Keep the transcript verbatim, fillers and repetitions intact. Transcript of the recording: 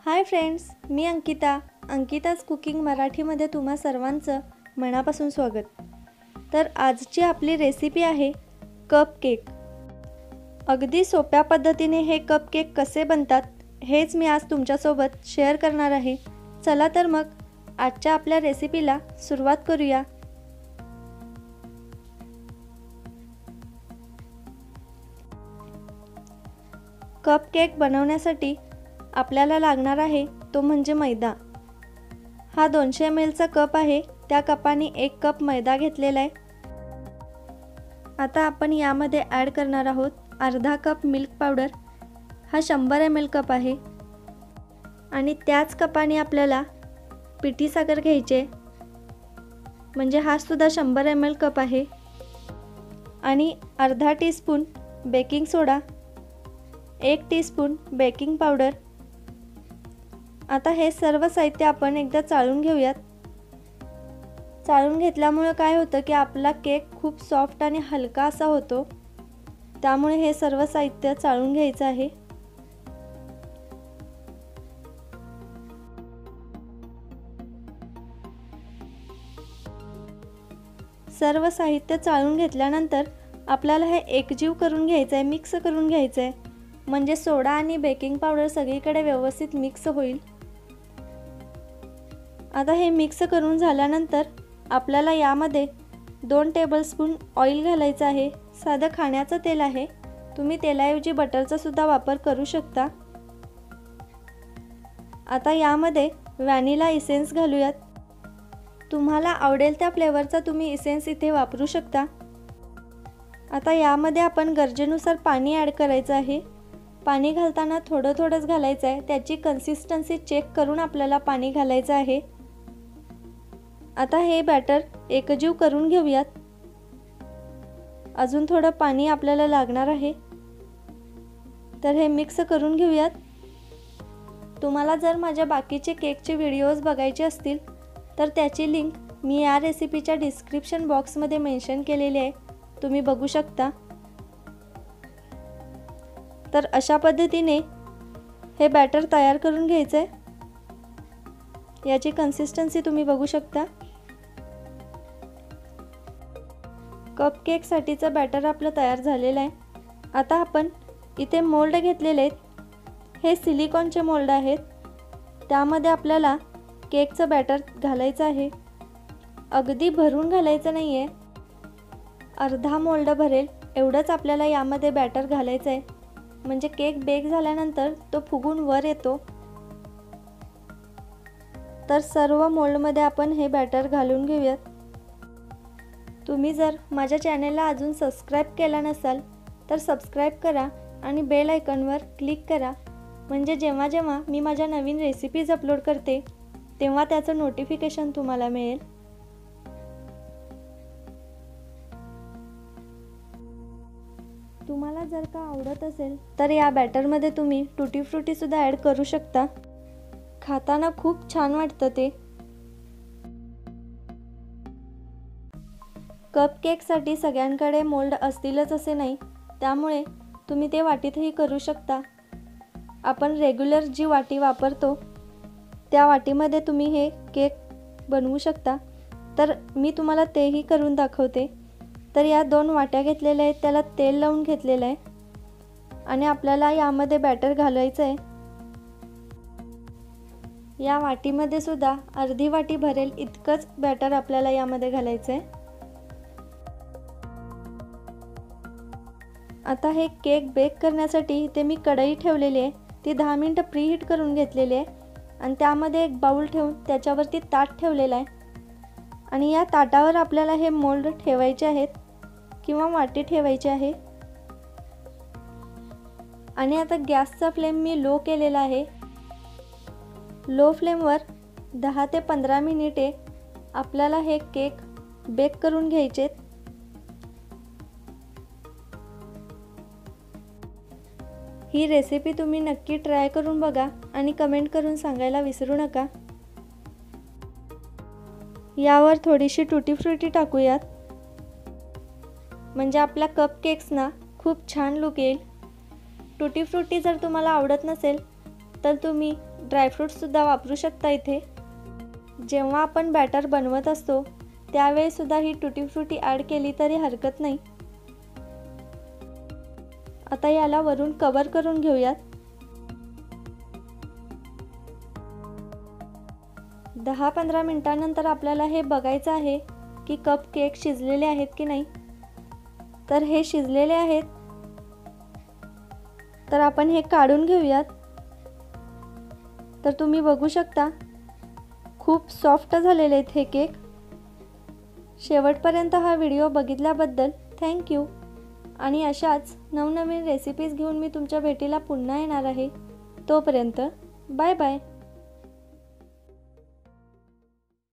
हाय friends, मी Ankita. Ankita's cooking मराठीमध्ये तुम्हा सर्वांचं मनापासून स्वागत. तर आजची आपली रेसिपी आहे कप केक. अगदी सोप्या पद्धतीने हे कप केक कसे बनतात हेच मी आज तुमच्यासोबत शेअर करणार आहे. चला तर मग आजच्या आपल्या रेसिपीला सुरुवात करूया. कप केक बनवण्यासाठी आपल्याला लागणार आहे तो म्हणजे मैदा. हा दोनशे एम एलचा कप आहे. त्या कपाने एक कप मैदा घेतलेला आहे. आता आपण यामध्ये ॲड करणार आहोत अर्धा कप मिल्क पावडर. हा शंभर एम एल कप आहे आणि त्याच कपाने आपल्याला पिठी साखर घ्यायचे, म्हणजे हा सुद्धा शंभर एम एल कप आहे. आणि अर्धा टीस्पून बेकिंग सोडा, एक टीस्पून बेकिंग पावडर. आता हे सर्व साहित्य आपण एकदा चाळून घेऊयात. चाळून घेतल्यामुळे काय होतं की आपला केक खूप सॉफ्ट आणि हलका असा होतो. त्यामुळे हे सर्व साहित्य चाळून घ्यायचं आहे. सर्व साहित्य चाळून घेतल्यानंतर आपल्याला हे एकजीव करून घ्यायचं आहे, मिक्स करून घ्यायचं आहे, म्हणजे सोडा आणि बेकिंग पावडर सगळीकडे व्यवस्थित मिक्स होईल. आता हे मिक्स करून झाल्यानंतर आपल्याला यामध्ये दोन टेबलस्पून ऑइल घालायचं आहे. साधं खाण्याचं तेल आहे. तुम्ही तेलाऐवजी बटरचा सुद्धा वापर करू शकता. आता यामध्ये व्हॅनिला इसेन्स घालूयात. तुम्हाला आवडेल त्या फ्लेवरचा तुम्ही इसेन्स इथे वापरू शकता. आता यामध्ये आपण गरजेनुसार पाणी ॲड करायचं आहे. पाणी घालताना थोडं थोडंच घालायचं आहे. त्याची कन्सिस्टन्सी चेक करून आपल्याला पाणी घालायचं आहे. आता हे बॅटर एकजीव करून घेऊयात. अजून थोडं पाणी आपल्याला लागणार आहे, तर हे मिक्स करून घेऊयात. तुम्हाला जर माझ्या बाकीचे केकचे व्हिडिओज बघायचे असतील तर त्याची लिंक मी या रेसिपीच्या डिस्क्रिप्शन बॉक्समध्ये मेन्शन केलेली आहे, तुम्ही बघू शकता. तर अशा पद्धतीने हे बॅटर तयार करून घ्यायचं आहे. याची कन्सिस्टन्सी तुम्ही बघू शकता. कप केकसाठीचं बॅटर आपलं तयार झालेलं आहे. आता आपण इथे मोल्ड घेतलेले आहेत. हे सिलिकॉनचे मोल्ड आहेत. त्यामध्ये आपल्याला केकचं बॅटर घालायचं आहे. अगदी भरून घालायचं नाही आहे, अर्धा मोल्ड भरेल एवढंच आपल्याला यामध्ये बॅटर घालायचं आहे, म्हणजे केक बेक झाल्यानंतर तो फुगून वर येतो. तर सर्व मोल्डमध्ये आपण हे बॅटर घालून घेऊयात. तुम्ही जर माझ्या चॅनेलला अजून सबस्क्राईब केला नसाल तर सबस्क्राईब करा आणि बेल आयकॉनवर क्लिक करा, म्हणजे जेव्हा जेव्हा मी माझ्या नवीन रेसिपीज अपलोड करते तेव्हा त्याचं नोटिफिकेशन तुम्हाला मिळेल. तुम्हाला जर का आवडत असेल तर या बॅटरमध्ये तुम्ही टुटी फ्रुटी सुद्धा ॲड करू शकता. खाताना खूप छान वाटतं ते. कप केकसाठी सगळ्यांकडे मोल्ड असतीलच असे नाही, त्यामुळे तुम्ही ते वाटीतही करू शकता. आपण रेग्युलर जी वाटी वापरतो त्या वाटीमध्ये तुम्ही हे केक बनवू शकता. तर मी तुम्हाला तेही करून दाखवते. तर या दोन वाट्या घेतलेल्या आहेत, त्याला तेल लावून घेतलेलं आहे आणि आपल्याला यामध्ये बॅटर घालायचं आहे. या वाटीमध्ये सुद्धा अर्धी वाटी भरेल इतकंच बॅटर आपल्याला यामध्ये घालायचं आहे. आता हे केक बेक करण्यासाठी इथे मी कढई ठेवलेली आहे. ती दहा मिनटं प्रीहीट करून घेतलेली आहे आणि त्यामध्ये एक बाउल ठेवून त्याच्यावरती ताट ठेवलेलं आहे आणि या ताटावर आपल्याला हे मोल्ड ठेवायचे आहेत किंवा वाटी ठेवायची आहे. आणि आता गॅसचा फ्लेम मी लो केलेला आहे. लो फ्लेमवर दहा ते पंधरा मिनिटे आपल्याला हे केक बेक करून घ्यायचे. ही रेसिपी तुम्ही नक्की ट्राय करून बघा आणि कमेंट करून सांगायला विसरू नका. यावर थोडीशी टुटी फ्रुटी टाकूयात, म्हणजे आपल्या कप केक्सना खूप छान लुक येईल. टुटी फ्रुटी जर तुम्हाला आवडत नसेल तर तुम्ही ड्रायफ्रूटसुद्धा वापरू शकता इथे। जेव्हा आपण बॅटर बनवत असतो त्यावेळीसुद्धा ही टुटी फ्रुटी ॲड केली तरी हरकत नाही। आता याला वरून कवर करून घेऊयात। दहा पंधरा मिनिटांनंतर आपल्याला हे बघायचं आहे की कप केक शिजलेले आहेत की नाही। तर हे शिजलेले आहेत, तर आपण हे काढून घेऊयात। तर तुम्ही बघू शकता खूप सॉफ्ट झालेले आहेत हे केक। शेवटपर्यंत हा व्हिडिओ बघितल्याबद्दल थँक्यू। आणि अशाच नवनवीन रेसिपीज घेऊन मी तुमच्या भेटीला पुन्हा येणार आहे। तोपर्यंत बाय बाय।